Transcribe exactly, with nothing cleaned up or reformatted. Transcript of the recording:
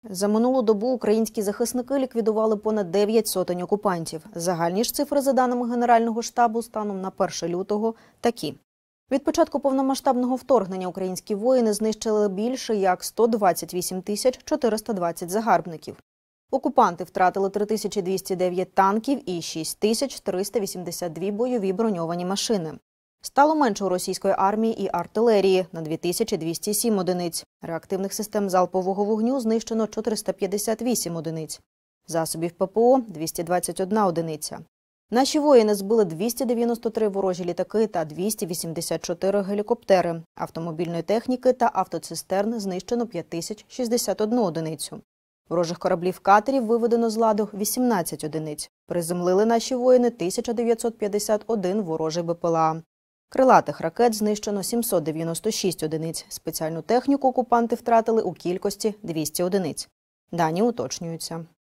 За минулу добу українські захисники ліквідували понад дев'ять сотень окупантів. Загальні ж цифри, за даними Генерального штабу, станом на перше лютого такі. Від початку повномасштабного вторгнення українські воїни знищили більше як сто двадцять вісім тисяч чотириста двадцять загарбників. Окупанти втратили три тисячі двісті дев'ять танків і шість тисяч триста вісімдесят дві бойові броньовані машини. Стало менше у російської армії і артилерії – на дві тисячі двісті сім одиниць. Реактивних систем залпового вогню знищено чотириста п'ятдесят вісім одиниць. Засобів ППО – двісті двадцять одна одиниця. Наші воїни збили двісті дев'яносто три ворожі літаки та двісті вісімдесят чотири гелікоптери. Автомобільної техніки та автоцистерн знищено п'ять тисяч шістдесят одну одиницю. Ворожих кораблів-катерів виведено з ладу вісімнадцять одиниць. Приземлили наші воїни тисяча дев'ятсот п'ятдесят один ворожий БПЛА. Крилатих ракет знищено сімсот дев'яносто шість одиниць. Спеціальну техніку окупанти втратили у кількості двісті одиниць. Дані уточнюються.